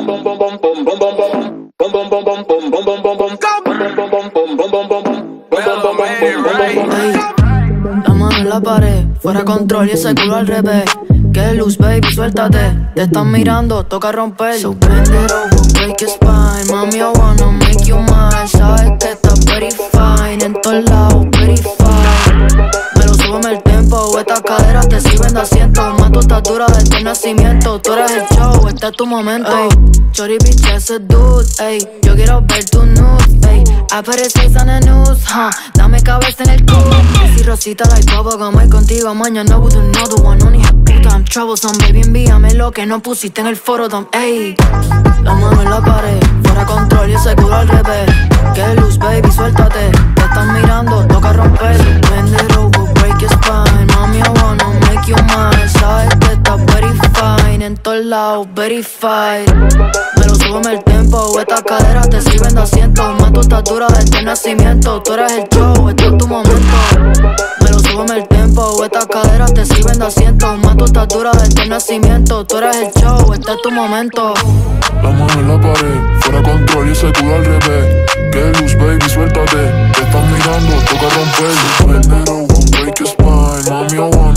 La mano en la pared, fuera control y ese culo al revés. Que luz, baby, suéltate. Te están mirando, toca romper. So bend it over, break your spine. Mami, I wanna make you mine. Sabes que estás very fine, en todos lados, very fine. Me lo súbeme el tempo, estas caderas te sirven de asiento. Más tu estatura desde el nacimiento. Tú eres el show, este es tu momento. Chori, bitch, ese dude, ey. Yo quiero ver tu nude, ey. Apareces en el news, dame cabeza en el culo. Si Rosita like bubblegum, y contigo mañana with another one. No, hija puta, I'm troublesome, baby, envíame lo que no pusiste en el fotodome, ey. La mano en la pared, fuera control y ese culo al revés. Que luz, baby, suéltate. Te están mirando, toca romper. Bend it over, break your spine. Mami, I wanna make you mine. Sabes que estás very fine, en todos lados, verified. Me lo súbeme el tempo, estas caderas te sirven de asiento. Más tu estatura desde el nacimiento. Tú eres el show, este es tu momento. Me lo súbeme el tempo, estas caderas te sirven de asiento. Más tu estatura desde el nacimiento. Tú eres el show, este es tu momento. La mano en la pared, fuera control y ese culo al revés. Que luz, baby, suéltate. Te están mirando, toca romper. Bend it over, break your spine. Mami, I wanna